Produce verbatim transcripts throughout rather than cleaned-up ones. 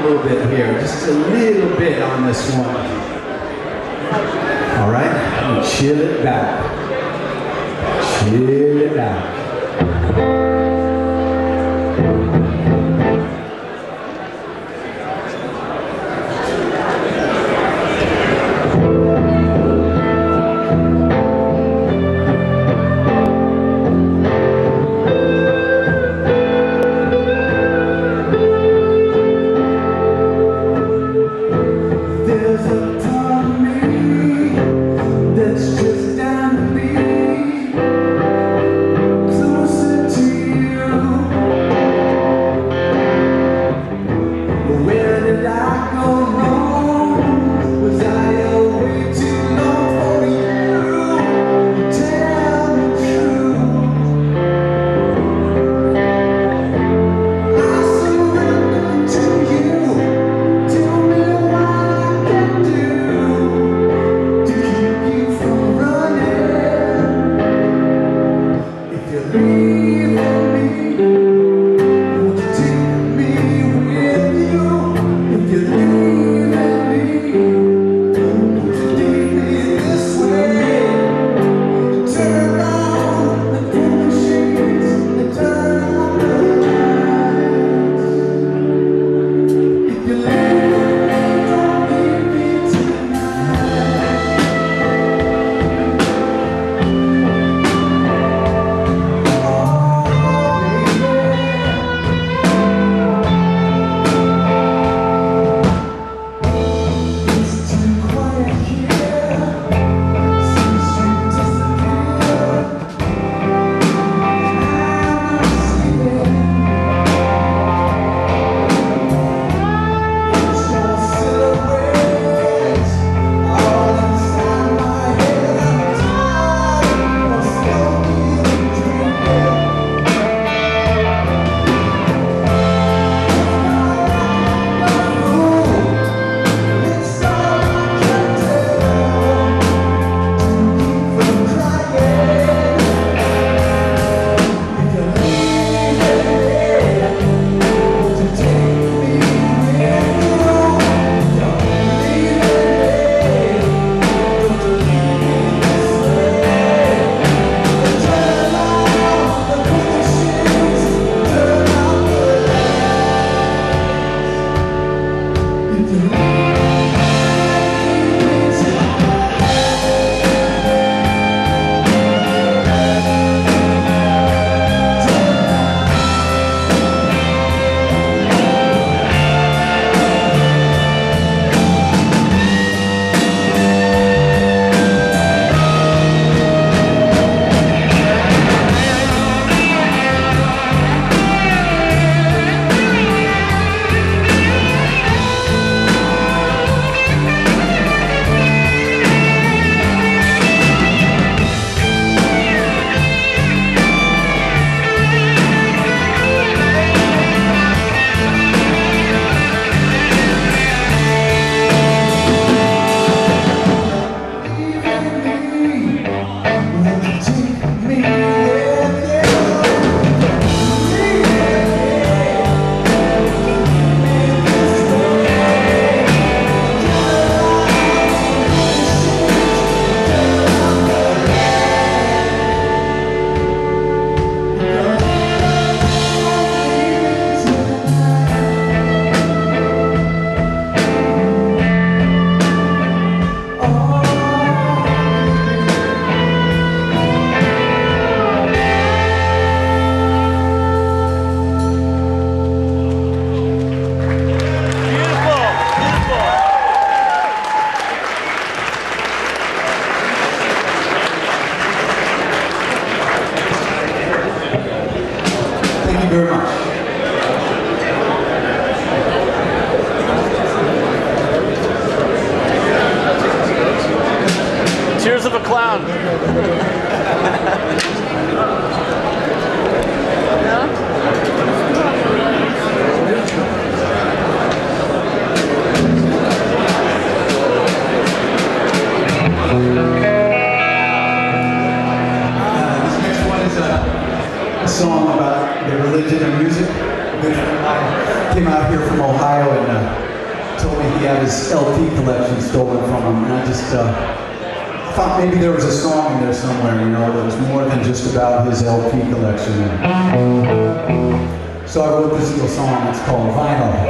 little bit here, just a little bit on this one. All right, and chill it back. Chill it out. very much. Tears of a clown. Song about the religion and music with my came out here from Ohio and uh, told me he had his L P collection stolen from him, and I just uh, thought maybe there was a song in there somewhere, you know, that was more than just about his L P collection. So I wrote this little song. It's called Vinyl.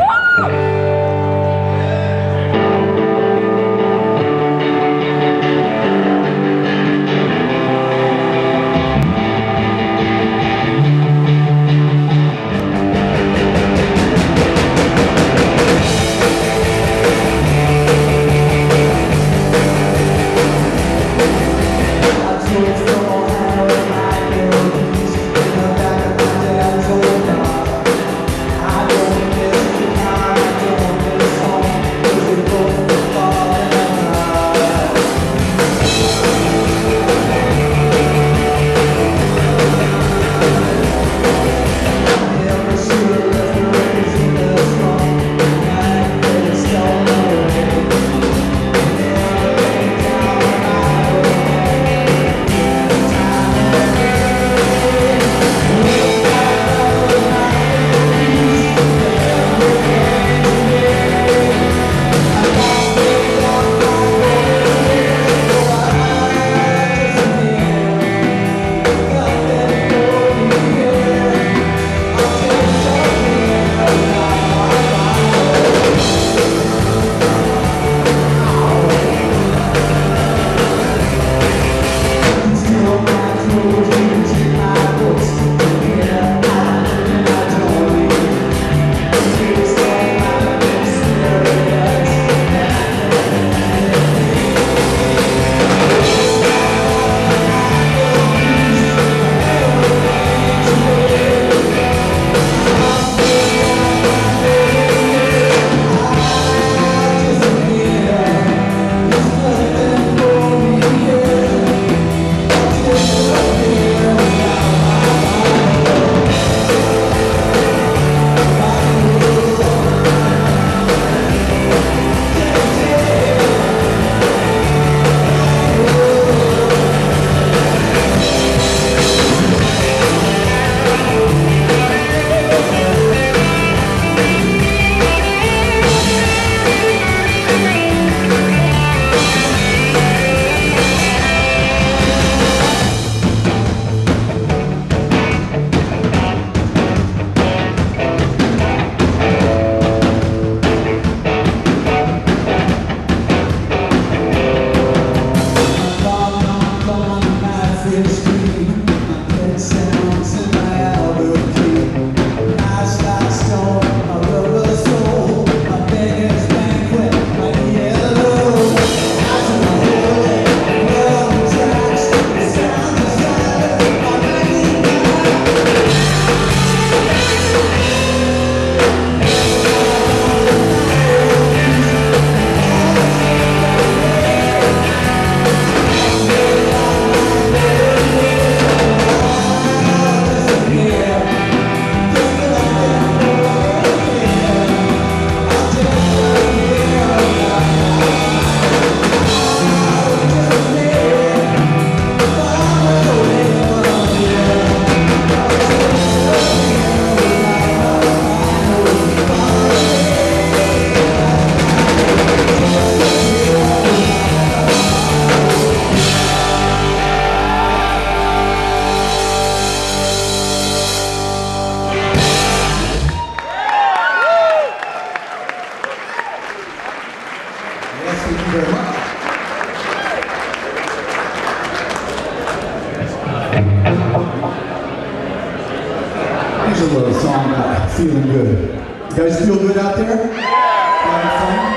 Here's a little song about feeling good. You guys feel good out there? Having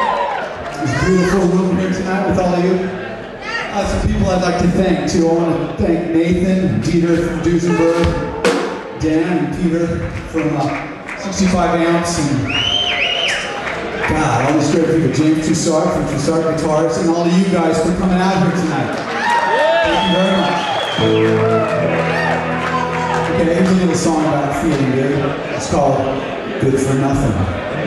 fun? It's a beautiful room here tonight with all of you. Uh, some people I'd like to thank too. I want to thank Nathan, Dieter from Duesenberg, Dan and Peter from uh, sixty-five amps, and God, all these great people, James Trussard from Trussard Guitars, and all of you guys for coming out here tonight. Thank you very much. Okay, here's a little song about feeling good. It's called Good for Nothing.